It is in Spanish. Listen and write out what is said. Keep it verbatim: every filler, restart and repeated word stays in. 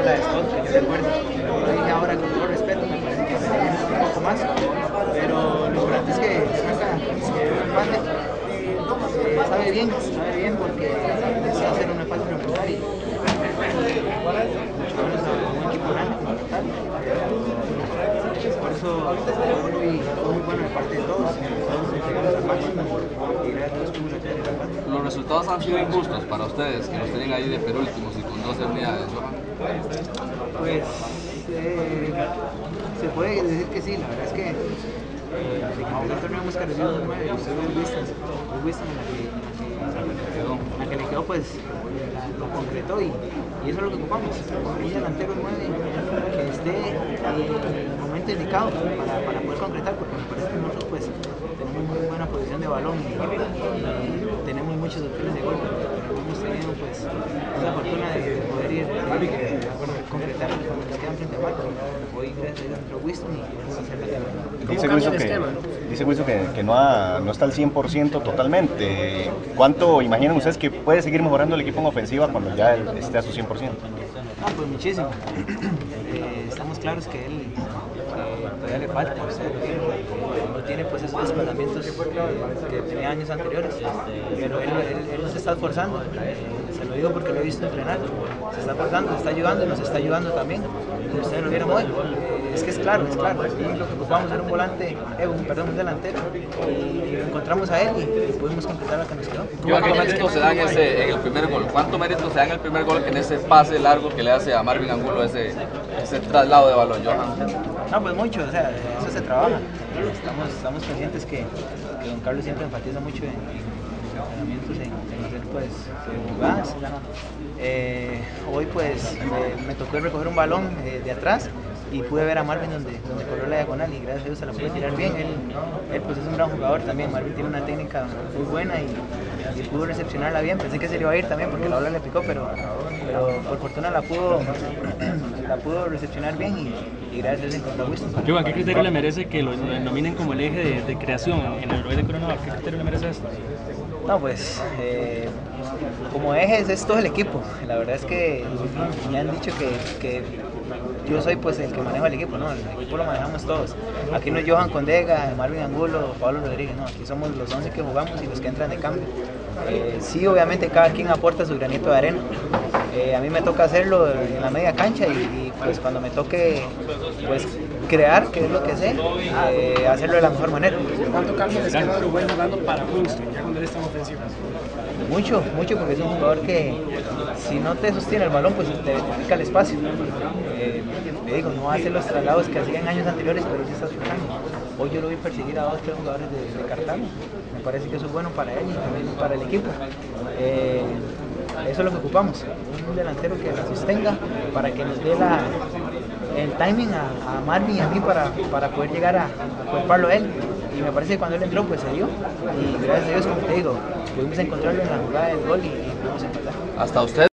la de Scott, que yo recuerdo. Lo dije ahora con todo respeto, me parece que se viene un poco más, pero lo importante es que saca el empate. Eh, sabe bien, sabe bien porque se hace un empate remontar y mucho menos a un equipo grande como tal. Por eso fue muy, fue muy bueno de parte de todos, todos entregamos al máximo y gracias a Dios pudimos sacar el empate. Los resultados han sido injustos para ustedes, que los tienen ahí de penúltimos y con doce unidades, ¿no? Pues eh, se puede decir que sí, la verdad es que eh, de que empezó el torneo hemos carecido un nueve, y usted ve el Winston, el Winston en la que, en la que le quedó, pues la, lo concretó y, y eso es lo que ocupamos, un delantero nueve que esté eh, en el momento indicado para, para poder concretar, porque me parece que nosotros pues tenemos muy buena posición de balón y, y tenemos muchas opciones de gol, pero hemos tenido pues esa fortuna de, de poder ir a concretar cuando nos quedan frente a Marco. Hoy gracias a Dios entró Winston y vamos a hacer la que Dice Wilson que, dice Wilson que, que no, ha, no está al cien por ciento totalmente. ¿Cuánto imaginan ustedes que puede seguir mejorando el equipo en ofensiva cuando ya él esté a su cien por ciento? Ah, pues muchísimo. Eh, estamos claros que él eh, todavía le falta, o sea, no tiene pues esos desplazamientos que tenía años anteriores, pero él, él, él se está esforzando, eh, se lo digo porque lo he visto entrenar, se está esforzando, se está ayudando y nos está ayudando también, y ustedes lo vieron hoy, es que es claro, es claro, aquí lo que ocupamos era un volante, eh, un, perdón, un delantero, y lo encontramos a él y, y pudimos completar lo que nos quedó. ¿Cuánto mérito se da en, ese, en el primer gol? ¿Cuánto mérito se da en el primer gol en ese pase largo que le hace a Marvin Angulo ese, ese traslado de balón, Johan? No, pues mucho, o sea, eso se trabaja. Estamos, estamos conscientes que, que don Carlos siempre enfatiza mucho en, en entrenamientos, en, en hacer pues jugadas. Eh, hoy pues eh, me tocó recoger un balón eh, de atrás y pude ver a Marvin donde, donde corrió la diagonal y gracias a Dios se la pude tirar bien. Él, él pues es un gran jugador también, Marvin tiene una técnica muy buena y, y pudo recepcionarla bien. Pensé que se le iba a ir también porque la bola le picó, pero, pero por fortuna la pudo, la pudo recepcionar bien y, y gracias a Dios encontró a Winston. Johan, ¿qué criterio le merece que lo, lo nominen como el eje de, de creación en el Uruguay de Coronado? ¿Qué criterio le merece esto? No, pues eh, como ejes es todo el equipo. La verdad es que me han dicho que, que yo soy pues el que maneja el equipo, ¿no? El equipo lo manejamos todos. Aquí no es Johan Condega, Marvin Angulo, Pablo Rodríguez, no, aquí somos los once que jugamos y los que entran de cambio. Eh, sí, obviamente cada quien aporta su granito de arena. Eh, a mí me toca hacerlo en la media cancha y, y pues cuando me toque pues crear, que es lo que sé, eh, hacerlo de la mejor manera. ¿Cuánto cambio les queda a Uruguay jugando para Winston, ya cuando él está en ofensiva? Mucho, mucho, porque es un jugador que si no te sostiene el balón, pues te identifica el espacio. Eh, te digo, no hace los traslados que hacía en años anteriores, pero sí está esforzando. Hoy yo lo vi perseguir a dos tres jugadores de, de Cartago. Me parece que eso es bueno para él y también para el equipo. Eh, eso es lo que ocupamos, un delantero que la sostenga para que nos dé la, el timing a, a Marvin y a mí para, para poder llegar a, a culparlo a él. Y me parece que cuando él entró pues se dio y gracias a Dios, como te digo, pudimos encontrarlo en la jugada del gol y, y pudimos empatar. Hasta usted.